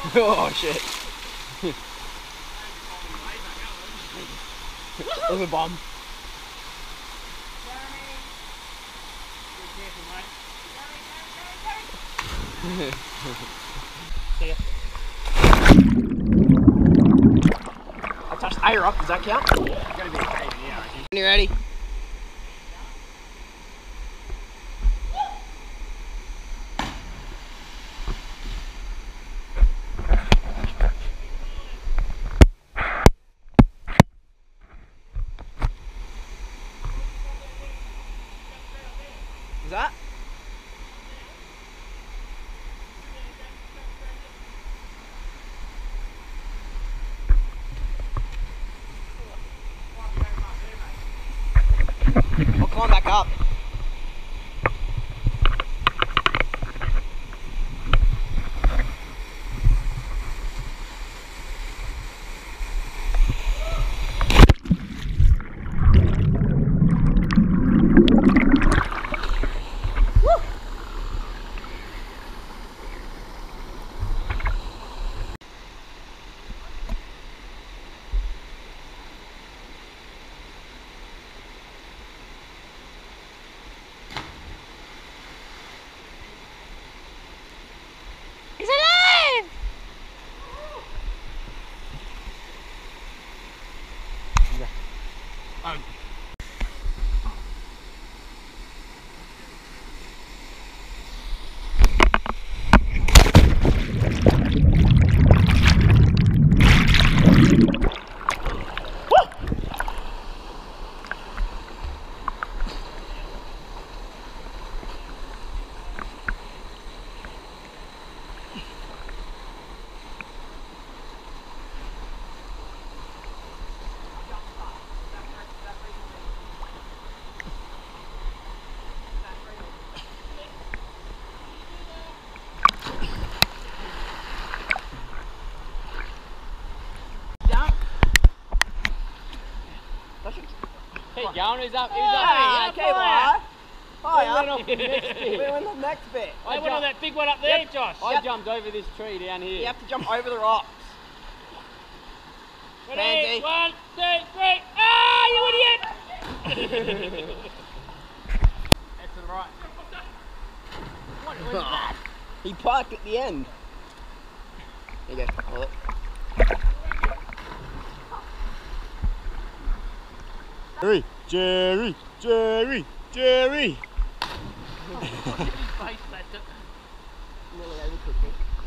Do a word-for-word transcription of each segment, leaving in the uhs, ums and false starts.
Oh shit. That was a bomb. See ya. I touched A up, does that count? It's gonna be a cave, yeah, I think. You ready? Is that? I'll climb back up. He's alive! Um. Keep going, he's up, he's Hey, up. okay, well, We went hiya. off the next We bit. went on the next bit. I They went on jumped, that big one up there, Yep. Josh. I Yep. jumped over this tree down here. You have to jump over the rocks. Ready? Pansy. One, two, three. Ah, you idiot! That's to the right. What was that? He parked at the end. There you go. Hold it. Jerry, Jerry, Jerry, Jerry. His face, that's it. Nearly overcooked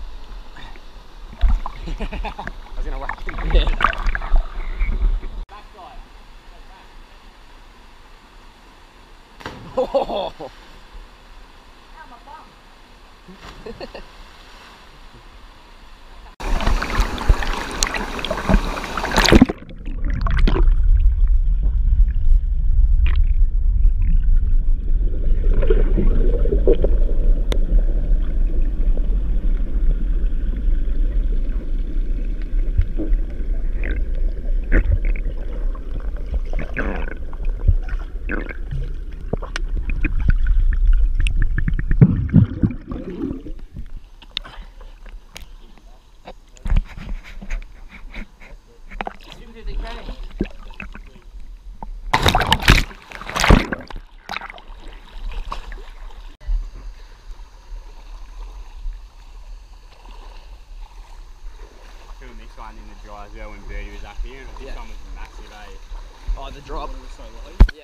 it. I was gonna whack him. Yeah. Backside. Oh. Filmed this one in the dry as well when Birdie was up here, and this Yeah. one was massive, eh? Oh, the drop. So low. Yeah.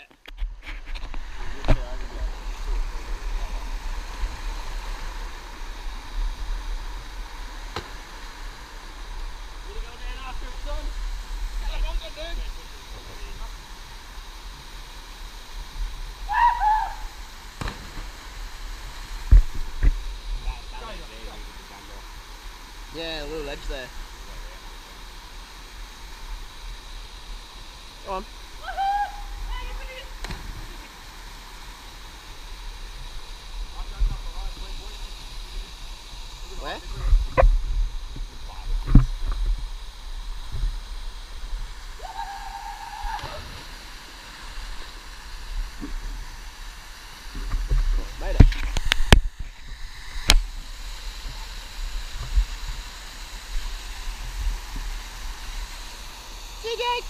Yeah, a little edge there. Go on. Where? Made it. forty-eight.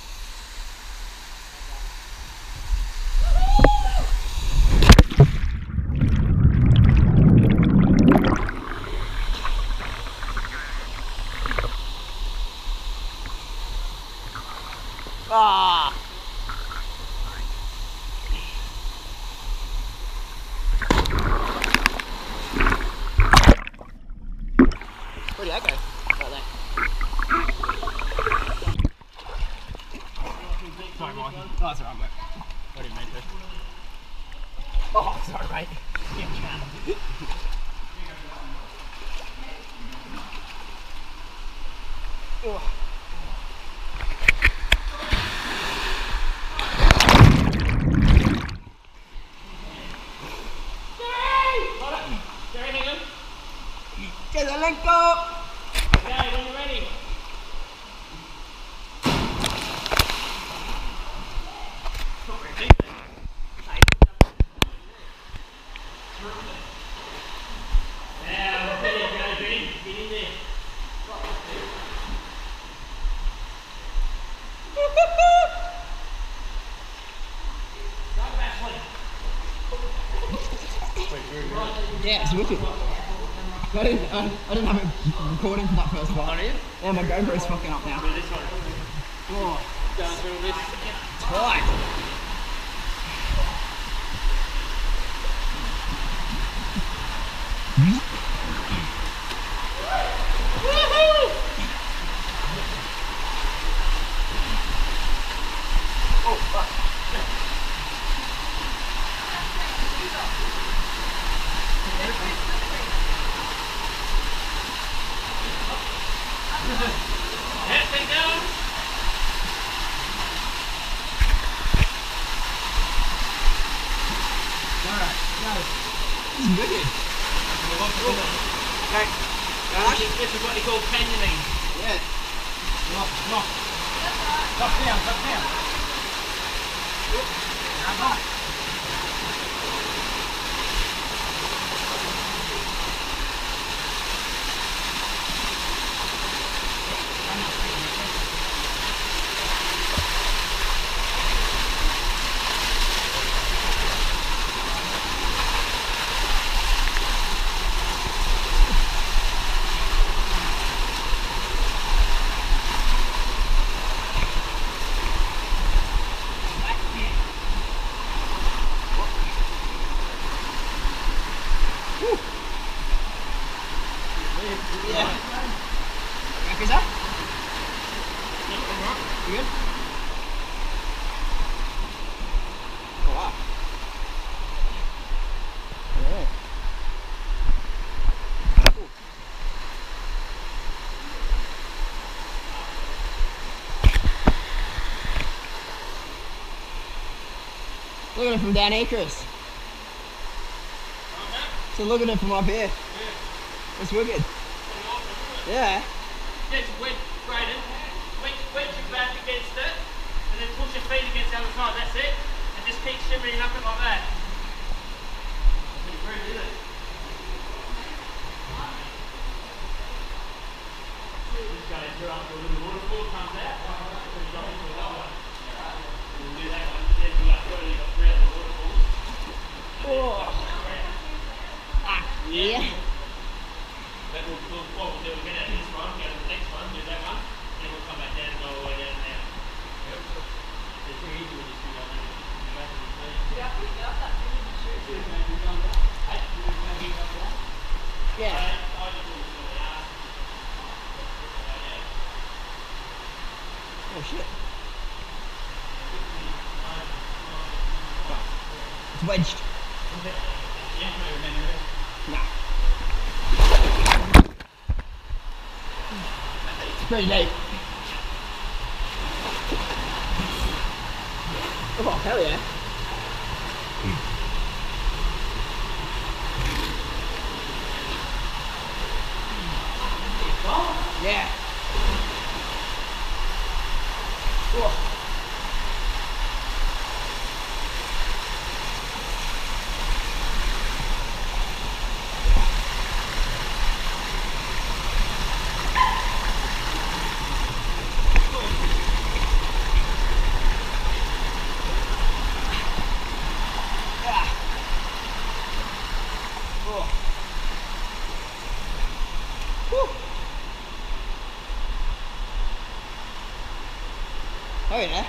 Ah. Where did that go? Right there. Sorry, Mikey. Oh, that's alright, mate. I didn't mean to. Oh, sorry, mate. Oh. Zelenko! Okay, when you're ready. Now, ready, go, Benny. Get in there. Yeah, it's wicked. I didn't, uh, I didn't have it recording for that first part. Yeah, my GoPro's fucking up now. This one. Oh, Going through this. tight. Oh, fuck. Head thing down. Alright, no. This is wicked. Okay. This is, this is what they call canyoning. Yeah. Come on, come on. Drop down, drop down. Come on. Yeah. Is that? You good? Oh, wow. Yeah. Cool. Look at it from down here, Chris. So look at it from up here. It's wicked. Yeah. Get your wedge, Brayden. Wedge, wedge your back against it, and then push your feet against the other side. That's it. And just keep shimmering up it like that. Pretty rude, isn't it? Just go through up to a little waterfall, comes out. Then you drop into another one. We'll do that one. Then you got three, you got three other waterfalls. Oh. Ah, yeah. Then we'll, we'll, what we'll do, we'll get out of this one, go to the next one, do that one, then we'll come back down and go all the way down there. Yep. It's very easy when you see that. You have to be clean. Yeah. I, I just want to sort it out. Oh shit. It's wedged. Yeah, no, no, no. Nah. It's pretty deep. Oh, hell yeah. Yeah. Whoa. Oh. Woo. Oh yeah.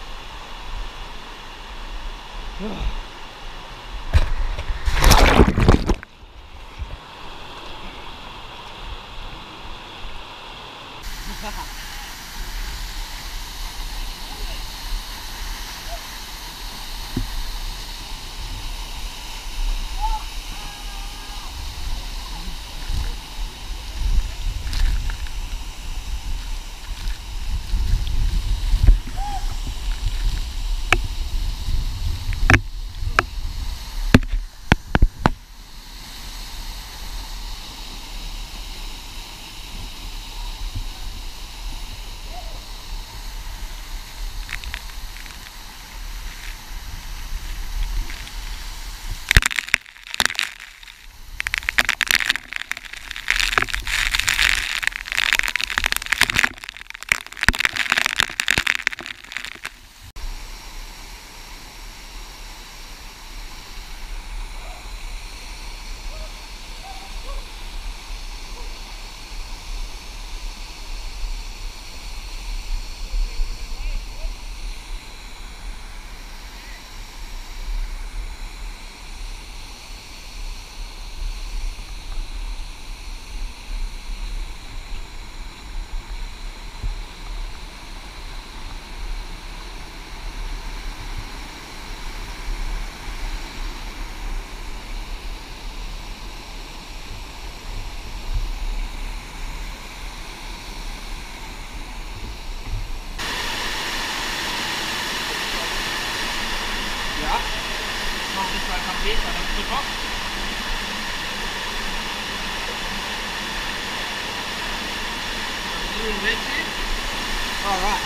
Alright.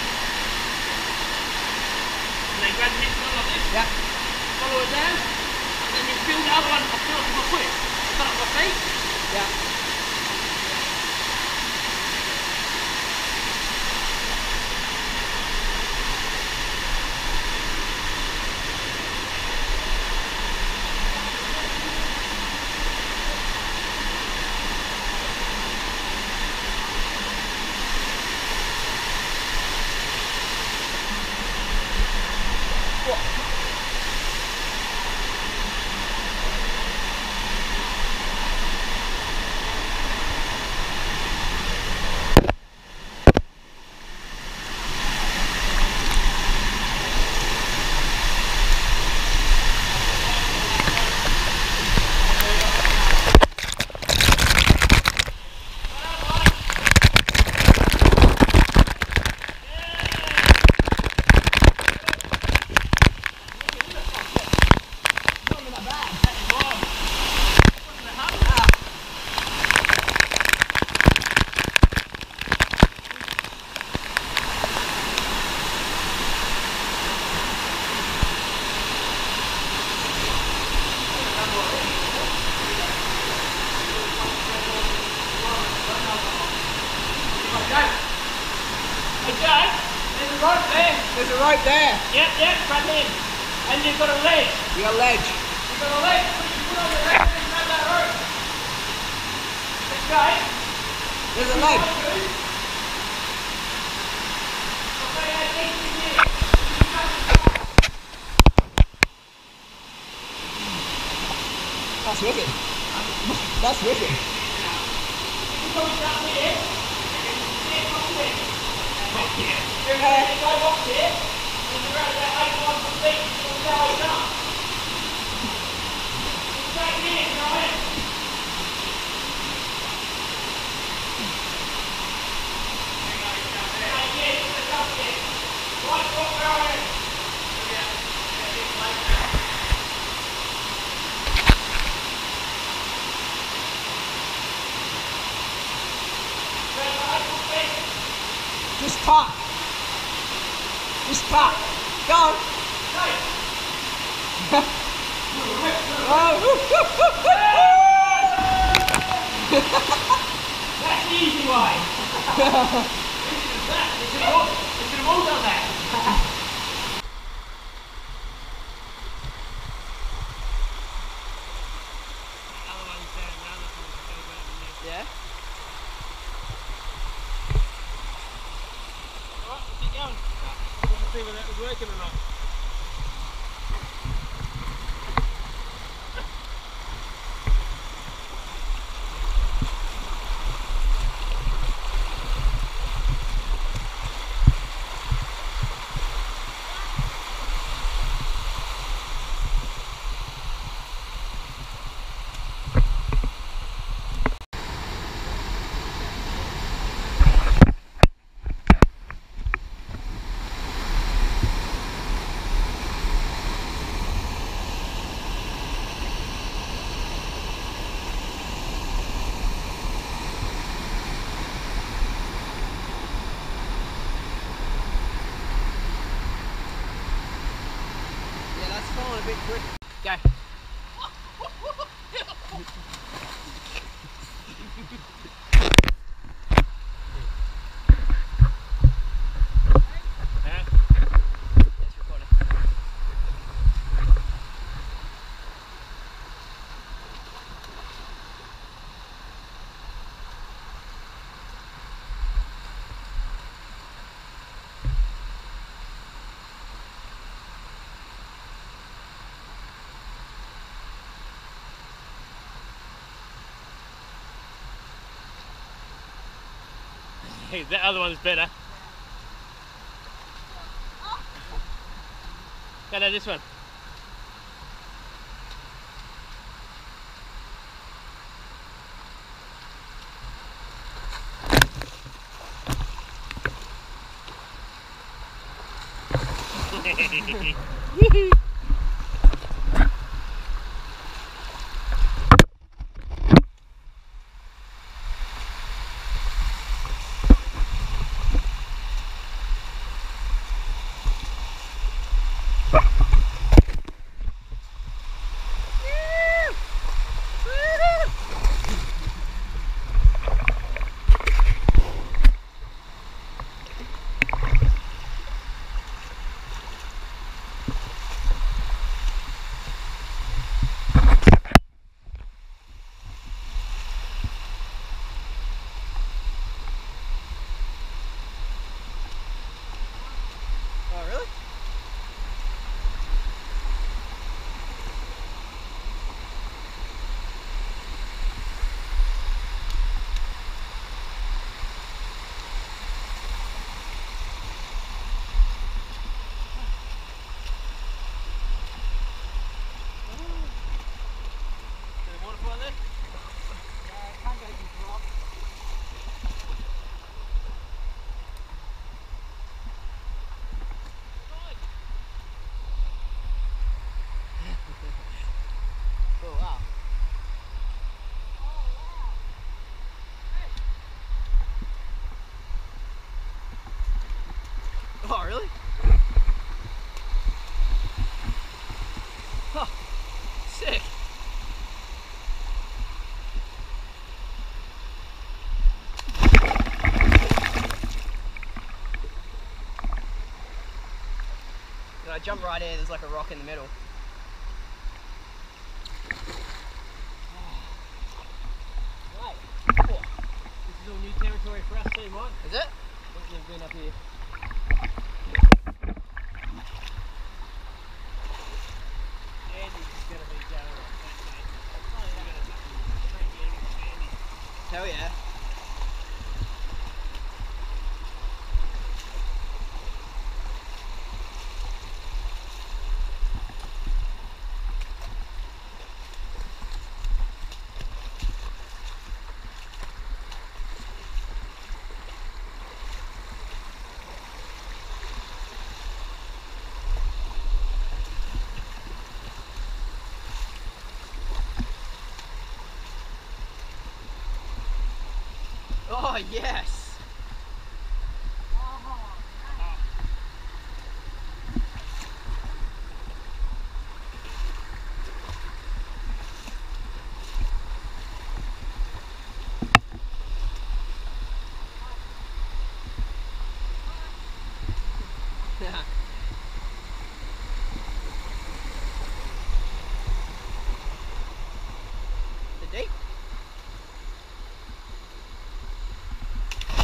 And then grab the next one like this. Yeah. Follow it down. And then you feel the other one. I feel it with my foot. Start with my feet. Yeah. There's a rope there. Yep, yep, front in. And you've got a ledge. You got a ledge. You've got a ledge. Put your foot on the ledge and grab that rope. Okay. There's a ledge. Okay, how deep is it? That's wicked. That's wicked. You come down here. And you see it from here. Rock here. Okay. You go rock here. And you grab that eight one from feet. You go down. Back here, go in. Just talk. Just talk. Go on. That's the easy way. That, they should have all, they should have all done that. Otherwise see whether that was working or not. A bit quick. Go. Hey, that other one's better. No, no, this one. Oh, really? Oh, wow. Oh, really? Huh. Sick. I jump right in, there's like a rock in the middle. Right. This is all new territory for us, team one. Is it? We've been up here. Andy's gonna be down on that, mate. Hell yeah. Oh, yes. The deep.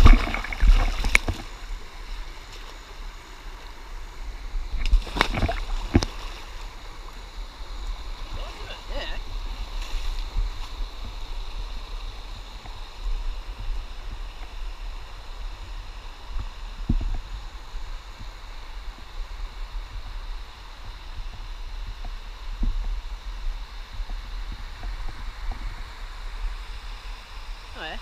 Oh yeah.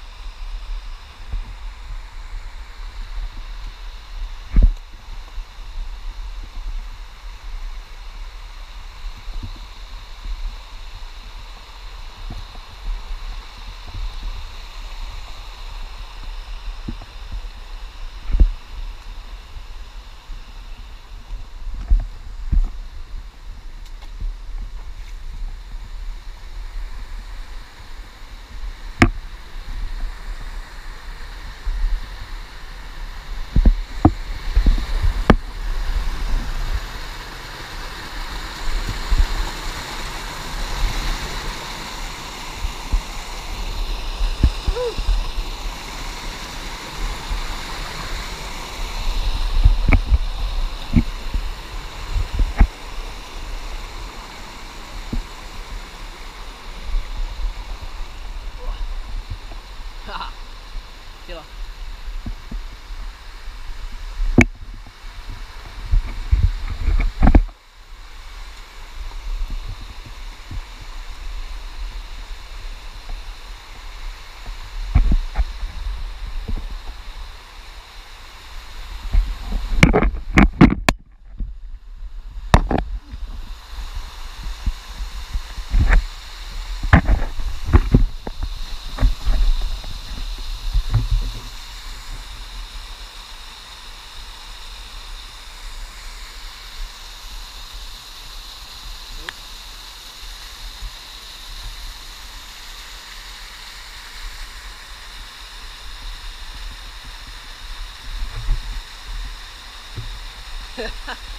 Killer. Ha